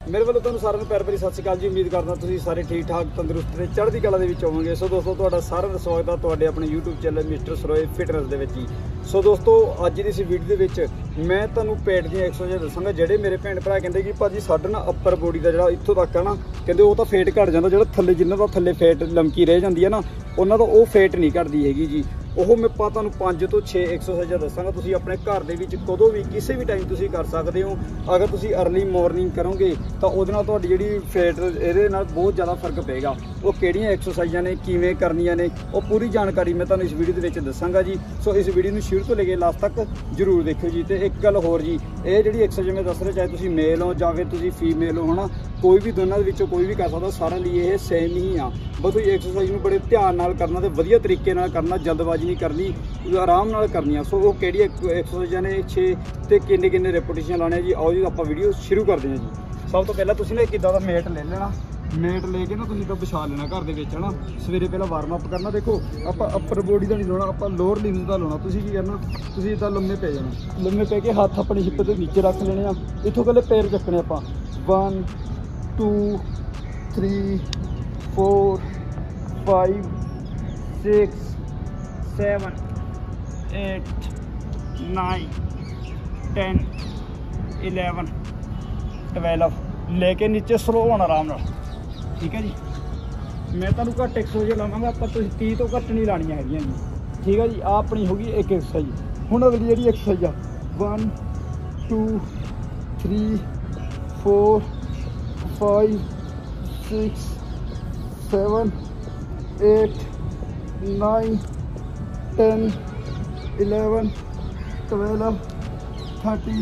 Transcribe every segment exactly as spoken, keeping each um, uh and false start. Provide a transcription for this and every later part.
मेरे वालों तुहानू सारिਆਂ ਨੂੰ ਪਿਆਰ ਭਰੀ ਸਤਿ ਸ਼੍ਰੀ ਅਕਾਲ ਜੀ। उम्मीद करदा तुसीं सारे ठीक ठाक तंदुरुस्त ते चढ़दी कला दे विच होवोगे। सो दोस्तों तुहाडा सारिਆਂ ਦਾ स्वागत है तुहाडे अपने YouTube channel mister Saroye fitness दे विच जी। सो दोस्तों अज दी इस वीडियो दे विच मैं तुहानू पेट दी एक्सरसाइज दसांगा। जिहड़े मेरे भैन भरा कहंदे कि भाजी साडा ना अपर बॉडी दा जिहड़ा इत्थों तक है ना, कहंदे वो तां फेट घट जांदा, जिहड़ा थल्ले जिन्हां दा थल्ले फेट लमकी रह जांदी है ना, उन्हां दा वो फेट नहीं घटदी हैगी जी। ਉਹ ਮੈਂ ਪਾ ਤੁਹਾਨੂੰ ਪੰਜ ਤੋਂ ਛੇ ਐਕਸਰਸਾਈਜ਼ਾਂ ਦੱਸਾਂਗਾ। ਤੁਸੀਂ ਆਪਣੇ ਘਰ ਦੇ ਵਿੱਚ ਕਦੋਂ ਵੀ ਕਿਸੇ ਵੀ ਟਾਈਮ ਤੁਸੀਂ ਕਰ ਸਕਦੇ ਹੋ। ਅਗਰ ਤੁਸੀਂ अर्ਲੀ ਮਾਰਨਿੰਗ ਕਰੋਗੇ ਤਾਂ ਉਹਦੇ ਨਾਲ ਤੁਹਾਡੀ ਜਿਹੜੀ ਫੈਟ ਇਹਦੇ ਨਾਲ ਬਹੁਤ ਜ਼ਿਆਦਾ ਫਰਕ ਪਏਗਾ। ਉਹ ਕਿਹੜੀਆਂ ਐਕਸਰਸਾਈਜ਼ਾਂ ਨੇ, ਕਿਵੇਂ ਕਰਨੀਆਂ ਨੇ, ਉਹ ਪੂਰੀ ਜਾਣਕਾਰੀ ਮੈਂ ਤੁਹਾਨੂੰ ਇਸ ਵੀਡੀਓ ਦੇ ਵਿੱਚ ਦੱਸਾਂਗਾ ਜੀ। ਸੋ ਇਸ ਵੀਡੀਓ ਨੂੰ ਸ਼ੁਰੂ ਤੋਂ ਲੈ ਕੇ ਲਾਸਟ ਤੱਕ ਜ਼ਰੂਰ ਦੇਖਿਓ ਜੀ। ਤੇ ਇੱਕ ਗੱਲ ਹੋਰ ਜੀ, ਇਹ ਜਿਹੜੀ ਐਕਸਰਸਾਈਜ਼ ਮੈਂ ਦੱਸ ਰਿਹਾ, ਚਾਹੇ ਤੁਸੀਂ ਮੇਲ ਹੋ ਜਾਂ ਫਿਰ ਤੁਸੀਂ ਫੀਮੇਲ ਹੋ, ਹਨਾ, ਕੋਈ ਵੀ ਦੋਨਾਂ ਦੇ ਵਿੱਚੋਂ ਕੋਈ ਵੀ ਕਰ ਸਕਦਾ। ਸਾਰਿਆਂ ਲਈ ਇਹ ਸੇਮ ਹੀ ਆ। ਬਸ ਤੁਸੀਂ ਐਕਸਰਸਾਈਜ਼ ਨੂੰ ਬੜੇ ਧਿਆਨ ਨਾਲ ਕਰਨਾ ਤੇ ਵਧੀਆ ਤਰੀਕੇ ਨਾਲ ਕਰਨਾ, ਜਲਦਬਾਜ਼ੀ नहीं करनी, आराम नाल करनी। सो वो किहड़ी एक्सरसाइजां ने छे ते किन्ने किन्ने रेपिटेशन लाने जी। आओ जी आपां वीडियो शुरू करते हैं जी। सब तो पहला तुसीं ना किद्दां दा मेट ले लेना। मेट लेके ना तुसीं तां बिछा लेना घर दे विच, है ना। सवेरे पहला वार्म अप करना। देखो आपां अपर बॉडी दा नहीं लाउणा, आपां लोअर लिम्स दा लाउणा। तुसीं की करना, तुसीं इदां लम्मे पै जाना। लम्मे पै के हत्थ अपनी हिप दे नीचे रख लेने आ। इत्थों पहले पैर चुकने आपां। One two three four five six seven eight nine ten eleven twelve लेके नीचे स्लो होना आराम नाल, ठीक है जी। मैं तुहानू घट एक्सरसाइज लावांगा, आपां तुसीं तीस तो घट नहीं लाणियां हैगियां जी, ठीक है जी। आ अपनी होगी एक एक्सरसाइज। हुण अगली जिहड़ी एक्सरसाइज आ, one two three four five six seven eight nine ten eleven twelve thirty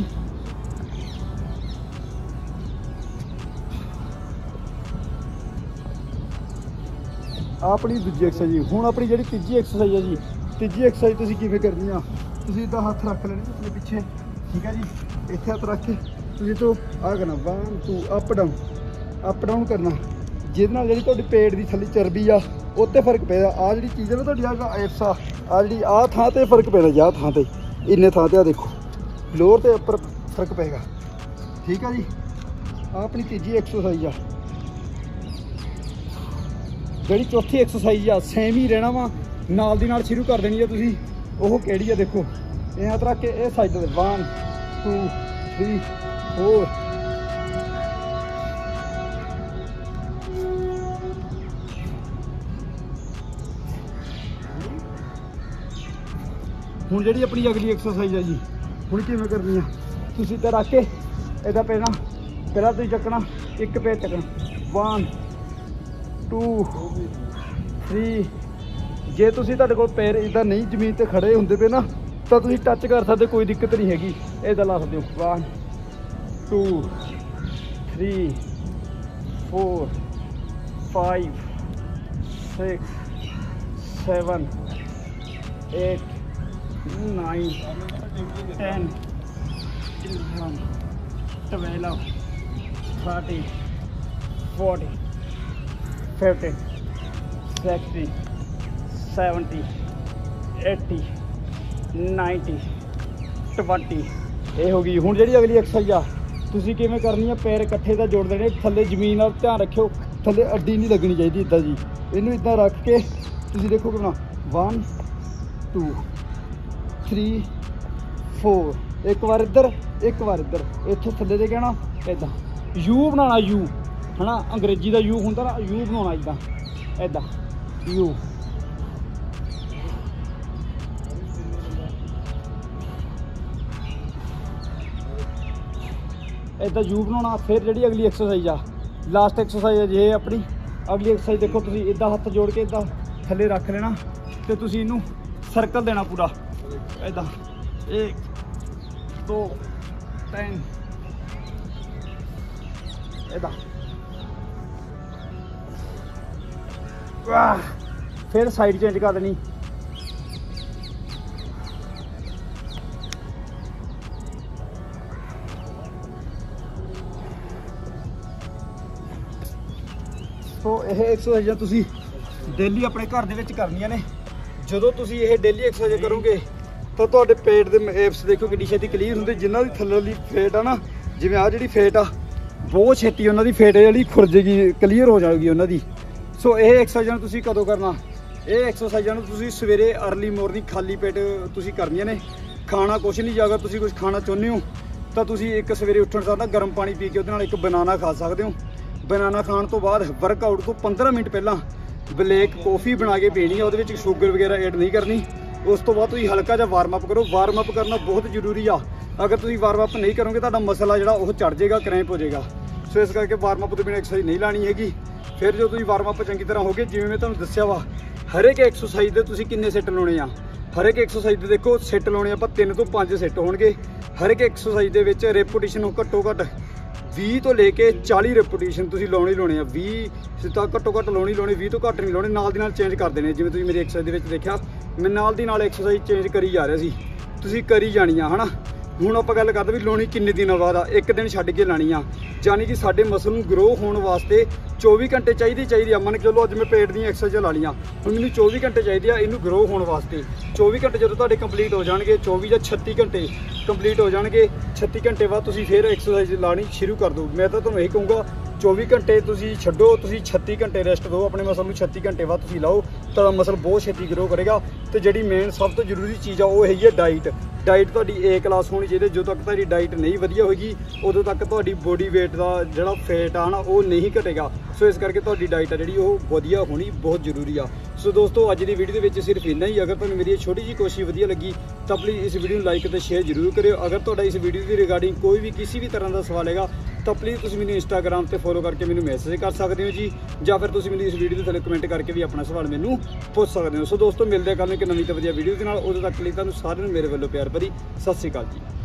अपनी दूजी एक्सरसाइज। हुण अपनी जिहड़ी तीजी एक्सरसाइज है जी, तीजी एक्सरसाइज तुसीं किवें करनी आ, तुसीं इदां हत्थ रख लेने अपने पिछे, ठीक है जी। इत्थे हत्थ रख के तुसीं तो आ करना, one two up down up down करना। जिहदे नाल जिहड़ी तुहाडी पेट दी थल्ले चर्बी आ उत्ते फर्क पेदा। आ जिहड़ी चीज़ है ना तुहाडी आ एप्स आ आ जी आ थां ते फर्क पैना जी। आ थां ते इन्ने थां ते आ देखो लोअर ते उपर फर्क पेगा, ठीक है जी। आ अपनी तीजी एक्सरसाइज आ। जिहड़ी चौथी एक्सरसाइज आ सेम ही रहना वा, नाल दी नाल शुरू कर देनी है तुसीं। ओह किहड़ी आ देखो, इह हत्थ रख के इह साइड ते वन टू थ्री फोर हुण जिहड़ी अपनी अगली एक्सरसाइज है जी, हुण किवें करनी है, तुसीं इत्थे रख के इहदा पैना पहला तुसीं चकना, एक पैर चकना, वन टू थ्री। जे तुसीं तुहाडे कोल पैर इदां नहीं जमीन ते खड़े हुंदे पे ना, तां तुसीं टच कर सकदे, कोई दिक्कत नहीं हैगी। इदां ला सकदे हो, one two three four five six seven eight nine ten eleven twelve thirty forty fifty sixty seventy eighty ninety twenty. ये होगी। हुण जिहड़ी अगली एक्सरसाइज आ, तुसीं किवें करनी है, पैर इकट्ठे दा जोड़ देने, थल्ले जमीन नाल ध्यान रखियो, थल्ले अड्डी नहीं लगनी चाहिए इदां जी। इनू इदां रख के तुसीं देखो कितना, वन टू थ्री फोर, एक बार इधर एक बार इधर, इत्थों थल्ले दे कहना इदां यू बनाना, यू है ना, अंग्रेजी का यू होंदा ना, यू बनाना इदां इदां यू। इदां यू बनाना। फिर जिहड़ी अगली एक्सरसाइज आ, लास्ट एक्सरसाइज है जी अपनी अगली एक्सरसाइज। देखो तुसीं इदां हत्थ जोड़ के इदां थल्ले रख लेना ते तुसीं इनू सर्कल देना पूरा इदां, एक दो तीन इदां। वाह, फिर साइड चेंज कर देनी। तो यह एक्सरसाइजां तुसीं डेली अपने घर दे विच करनियां ने। ਜਦੋਂ ਤੁਸੀਂ ਇਹ ਡੇਲੀ ਐਕਸਰਸਾਈਜ਼ ਕਰੋਗੇ ਤਾਂ ਤੁਹਾਡੇ ਪੇਟ ਦੇ ਐਪਸ ਦੇਖੋ ਕਿੰਨੀ ਛੇਤੀ ਕਲੀਅਰ ਹੁੰਦੇ। ਜਿਨ੍ਹਾਂ ਦੀ ਥੱਲੇ ਵਾਲੀ ਫੇਟ ਆ ਨਾ, ਜਿਵੇਂ ਆ ਜਿਹੜੀ ਫੇਟ ਆ ਬਹੁਤ ਛੇਤੀ ਉਹਨਾਂ ਦੀ ਫੇਟ ਜਿਹੜੀ ਖੁਰ ਜੇਗੀ, ਕਲੀਅਰ ਹੋ ਜਾਏਗੀ ਉਹਨਾਂ ਦੀ। ਸੋ ਇਹ ਐਕਸਰਸਾਈਜ਼ਾਂ ਤੁਸੀਂ ਕਦੋਂ ਕਰਨਾ? ਇਹ ਐਕਸਰਸਾਈਜ਼ਾਂ ਨੂੰ ਤੁਸੀਂ ਸਵੇਰੇ ਅਰਲੀ ਮੋਰਨਿੰਗ ਖਾਲੀ ਪੇਟ ਤੁਸੀਂ ਕਰਨੀਆਂ ਨੇ। ਖਾਣਾ ਕੁਛ ਨਹੀਂ, ਜੇ ਅਗਰ ਤੁਸੀਂ ਕੁਝ ਖਾਣਾ ਚਾਹੁੰਦੇ ਹੋ ਤਾਂ ਤੁਸੀਂ ਇੱਕ ਸਵੇਰੇ ਉੱਠਣ ਸਾਰ ਨਾ ਗਰਮ ਪਾਣੀ ਪੀ ਕੇ ਉਹਦੇ ਨਾਲ ਇੱਕ ਬਨਾਨਾ ਖਾ ਸਕਦੇ ਹੋ। ਬਨਾਨਾ ਖਾਣ ਤੋਂ ਬਾਅਦ ਵਰਕਆਊਟ ਤੋਂ ਪੰਦਰਾਂ ਮਿੰਟ ਪਹਿਲਾਂ ਬਲੈਕ ਕੌਫੀ ਬਣਾ ਕੇ ਪੀਣੀ ਹੈ, ਉਹਦੇ ਵਿੱਚ ਸ਼ੂਗਰ ਵਗੈਰਾ ਐਡ ਨਹੀਂ ਕਰਨੀ। ਉਸ ਤੋਂ ਬਾਅਦ ਤੁਸੀਂ ਹਲਕਾ ਜਿਹਾ ਵਾਰਮ ਅਪ ਕਰੋ। ਵਾਰਮ ਅਪ ਕਰਨਾ ਬਹੁਤ ਜ਼ਰੂਰੀ ਆ। ਅਗਰ ਤੁਸੀਂ ਵਾਰਮ ਅਪ ਨਹੀਂ ਕਰੋਗੇ ਤੁਹਾਡਾ ਮਸਲ ਆ ਜਿਹੜਾ ਉਹ ਚੜ ਜਾਏਗਾ, ਕਰੈਂਪ ਹੋ ਜਾਏਗਾ। ਸੋ ਇਸ ਕਰਕੇ ਵਾਰਮ ਅਪ ਤੋਂ ਬਿਨਾਂ ਐਕਸਰਸਾਈਜ਼ ਨਹੀਂ ਲਾਣੀ ਹੈਗੀ। ਫਿਰ ਜਦੋਂ ਤੁਸੀਂ ਵਾਰਮ ਅਪ ਚੰਗੀ ਤਰ੍ਹਾਂ ਹੋ ਗਏ, ਜਿਵੇਂ ਮੈਂ ਤੁਹਾਨੂੰ ਦੱਸਿਆ ਵਾ, ਹਰ ਇੱਕ ਐਕਸਰਸਾਈਜ਼ ਦੇ ਤੁਸੀਂ ਕਿੰਨੇ ਸੈੱਟ ਲਾਉਣੇ ਆ। ਹਰ ਇੱਕ ਐਕਸਰਸਾਈਜ਼ ਦੇ ਦੇਖੋ ਸੈੱਟ ਲਾਉਣੇ ਆਪਾਂ ਤਿੰਨ ਤੋਂ ਪੰਜ ਸੈੱਟ ਹੋਣਗੇ। ਹਰ ਇੱਕ ਐਕਸਰਸਾਈਜ਼ ਦੇ ਵਿੱਚ ਰੈਪੀਟੀਸ਼ਨ ਘੱਟੋ ਘੱਟ ਵੀਹ ਤੋਂ ਲੈ ਕੇ ਚਾਲੀ ਰੈਪੀਟੀਸ਼ਨ ਤੁਸੀਂ ਲਾਉਣੀ ਲਾਉਣੇ ਆ। ਵੀਹ ਤਾਂ ਘੱਟੋ ਘੱਟ ਲਾਉਣੀ ਲਾਉਣੀ, ਵੀਹ ਤੋਂ ਘੱਟ ਨਹੀਂ ਲਾਉਣੇ। ਨਾਲ ਦੀ ਨਾਲ ਚੇਂਜ ਕਰ ਦੇਣੇ। ਜਿਵੇਂ ਤੁਸੀਂ ਮੇਰੀ ਐਕਸਰਸਾਈਜ਼ ਦੇ ਵਿੱਚ ਦੇਖਿਆ, ਮੈਂ ਨਾਲ ਦੀ ਨਾਲ ਐਕਸਰਸਾਈਜ਼ ਚੇਂਜ ਕਰੀ ਜਾ ਰਿਹਾ ਸੀ, ਤੁਸੀਂ ਕਰੀ ਜਾਣੀ ਆ, ਹੈ ਨਾ। ਹੁਣ ਆਪਾਂ ਗੱਲ ਕਰਦੇ ਵੀ ਲਾਉਣੀ ਕਿੰਨੇ ਦਿਨਾਂ ਬਾਅਦ ਆ। ਇੱਕ ਦਿਨ ਛੱਡ ਕੇ ਲਾਣੀ ਆ, ਯਾਨੀ ਕਿ ਸਾਡੇ ਮਸਲ ਨੂੰ ਗਰੋ ਹੋਣ ਵਾਸਤੇ ਚੌਵੀ ਘੰਟੇ ਚਾਹੀਦੀ ਚਾਹੀਦੀ ਆ। ਮੰਨ ਕੇ ਚਲੋ ਅੱਜ ਮੈਂ ਪੇਟ ਦੀਆਂ ਐਕਸਰਸਾਈਜ਼ਾਂ ਲਾ ਲਈਆਂ, ਹੁਣ ਮੈਨੂੰ ਚੌਵੀ ਘੰਟੇ ਚਾਹੀਦੇ ਆ ਇਹਨੂੰ ਗਰੋ ਹੋਣ ਵਾਸਤੇ। ਚੌਵੀ ਘੰਟੇ ਜਦੋਂ ਤੁਹਾਡੇ ਕੰਪਲੀਟ ਹੋ ਜਾਣਗੇ, ਚੌਵੀ ਜਾਂ ਛੱਤੀ ਘੰਟੇ ਕੰਪਲੀਟ ਹੋ ਜਾਣਗੇ, ਛੱਤੀ ਘੰਟੇ ਬਾਅਦ ਤੁਸੀਂ ਫਿਰ ਐਕਸਰਸਾਈਜ਼ ਲਾਣੀ ਸ਼ੁਰੂ ਕਰ ਦਿਓ। ਮੈਂ ਤਾਂ ਤੁਹਾਨੂੰ ਇਹੀ ਕਹੂੰਗਾ, ਚੌਵੀ ਘੰਟੇ ਤੁਸੀਂ ਛੱਡੋ, ਤੁਸੀਂ ਛੱਤੀ ਘੰਟੇ ਰੈਸਟ ਦਿਓ ਆਪਣੇ ਮਸਲ ਨੂੰ। ਛੱਤੀ ਘੰਟੇ ਬਾਅਦ ਤੁਸੀਂ ਲਾਓ, ਤਾਂ ਮਸਲ ਬਹੁਤ ਛੇਤੀ ਗਰੋ ਕਰੇਗਾ। ਤੇ ਜਿਹੜੀ ਮੇਨ ਸਭ ਤੋਂ ਜ਼ਰੂਰੀ ਚੀਜ਼ ਆ ਉਹ ਹੈਗੀ ਹੈ ਡਾਈਟ। ਡਾਈਟ ਤੁਹਾਡੀ ਏ ਕਲਾਸ ਹੋਣੀ ਚਾਹੀਦੀ। ਜਦੋਂ ਤੱਕ ਤੁਹਾਡੀ ਡਾਈਟ ਨਹੀਂ ਵਧੀਆ ਹੋਏਗੀ, ਉਦੋਂ ਤੱਕ ਤੁਹਾਡੀ ਬੋਡੀ ਵੇਟ ਦਾ ਜਿਹੜਾ ਫੈਟ ਆ ਨਾ ਉਹ ਨਹੀਂ ਘਟੇਗਾ। ਸੋ ਇਸ ਕਰਕੇ ਤੁਹਾਡੀ ਡਾਈਟ ਆ ਜਿਹੜੀ ਉਹ ਵਧੀਆ ਹੋਣੀ ਬਹੁਤ ਜ਼ਰੂਰੀ ਆ। ਸੋ ਦੋਸਤੋ, ਅੱਜ ਦੀ ਵੀਡੀਓ ਦੇ ਵਿੱਚ ਸਿਰਫ ਇੰਨਾ ਹੀ। ਅਗਰ ਤੁਹਾਨੂੰ ਮੇਰੀ ਇਹ ਛੋਟੀ ਜਿਹੀ ਕੋਸ਼ਿਸ਼ ਵਧੀਆ ਲੱਗੀ ਤਾਂ ਪਲੀਜ਼ ਇਸ ਵੀਡੀਓ ਨੂੰ ਲਾਈਕ ਅਤੇ ਸ਼ੇਅਰ ਜ਼ਰੂਰ ਕਰਿਓ। ਅਗਰ ਤੁਹਾਡਾ ਇਸ ਵੀਡੀਓ ਦੀ ਰਿਗਾਰਡਿੰਗ ਕੋਈ ਵੀ ਕਿਸੇ ਵੀ ਤਰ੍ਹਾਂ ਦਾ ਸਵਾਲ ਹੈਗਾ ਤਾਂ ਪਲੀਜ਼ ਤੁਸੀਂ ਮੈਨੂੰ ਇੰਸਟਾਗ੍ਰਾਮ ਤੇ ਫੋਲੋ ਕਰਕੇ ਮੈਨੂੰ ਮੈਸੇਜ ਕਰ ਸਕਦੇ ਹੋ ਜੀ, ਜਾਂ ਫਿਰ ਤੁਸੀਂ ਮੈਨੂੰ ਇਸ ਵੀਡੀਓ ਦੇ ਥੱਲੇ ਕਮੈਂਟ ਕਰਕੇ ਵੀ ਆਪਣਾ ਸਵਾਲ ਮੈਨੂੰ ਪੁੱਛ ਸਕਦੇ ਹੋ। ਸੋ ਦੋਸਤੋ, ਮਿਲਦੇ ਹਾਂ ਕੱਲ੍ਹ ਨੂੰ ਇੱਕ ਨਵੀਂ ਤੇ ਵਧੀਆ ਵੀਡੀਓ ਦੇ ਨਾਲ। ਉਦੋਂ ਤੱਕ ਲਈ ਤੁਹਾਨੂੰ ਸਾਰਿਆਂ ਨੂੰ ਮੇਰੇ ਵੱਲੋਂ ਪਿਆਰ ਭਰੀ ਸਤਿ ਸ਼੍ਰੀ ਅਕਾਲ ਜੀ।